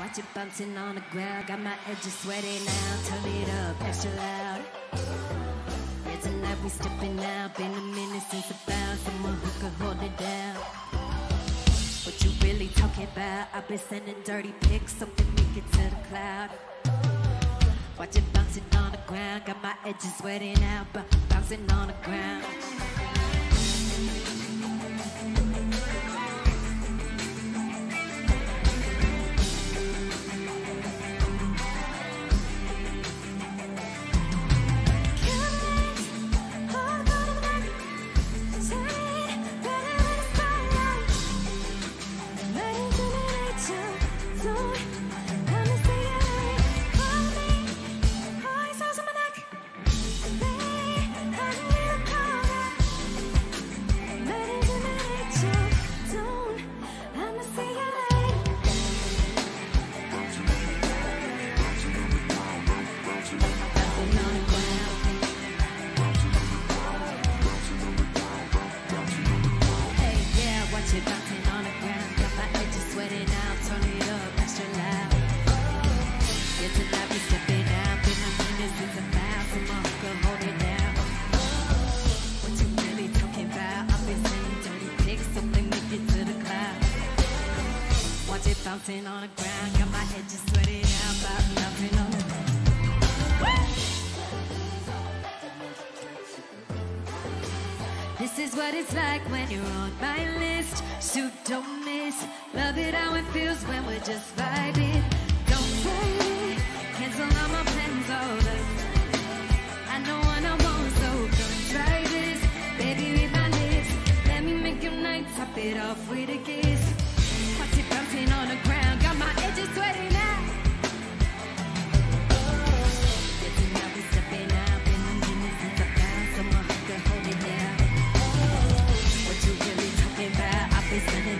Watch it bouncing on the ground, got my edges sweaty now. Turn it up extra loud. Yeah, tonight we stepping out. Been a minute since I found someone who could hold it down. What you really talking about? I've been sending dirty pics, something make it to the cloud. Watch it bouncing on the ground, got my edges sweaty now, but bouncing on the ground. Bouncing on the ground, got my edges sweaty now, bouncing on the ground. This is what it's like when you're on my list. Shoot, don't miss. Love it how it feels when we're just vibing. Don't fight it, cancel all my plans over. I know what I want, so come try this. Baby, read my lips. Let me make your night, top it off with a kiss. Watch it bouncing on the ground, got my edges sweaty now. Yeah, tonight we stepping out. Been a minute since I found someone who can hold it down. What you really talking about? I've been sending